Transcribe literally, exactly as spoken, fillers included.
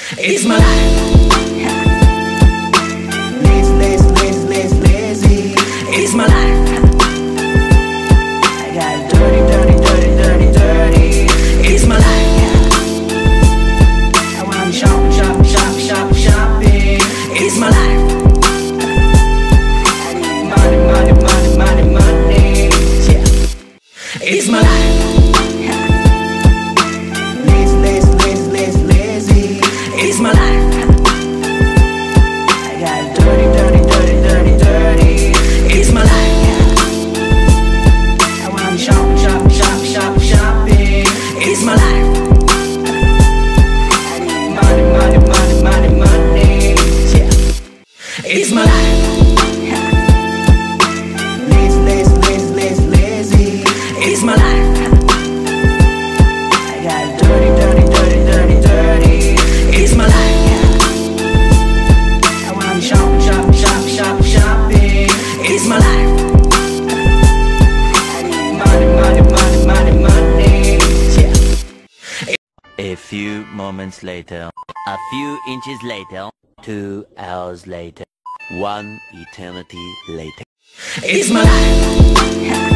It's my life. Lazy, lazy, lazy, lazy, lazy. It's my life. I got dirty, dirty, dirty, dirty, dirty. It's my life. I wanna shop, shop, shop, shop, shopping. It's my life. I need money, money, money, money, money. Yeah. It's my life. Lazy, lazy, lazy, lazy, lazy. It's my life. I got dirty, dirty, dirty, dirty, dirty. It's my life. I wanna shop, shop, shop, shop, shopping. It's my life. I need money, money, money, money, money. Yeah. It's my life. Lazy, lazy, lazy, lazy, lazy. It's my life. I got dirty, dirty, dirty, dirty, dirty. It's my life. I wanna shop, shop, shop, shop, shopping. It's my life. I need money, money, money, money, money. Yeah. A few moments later, a few inches later, two hours later, one eternity later. It's my life.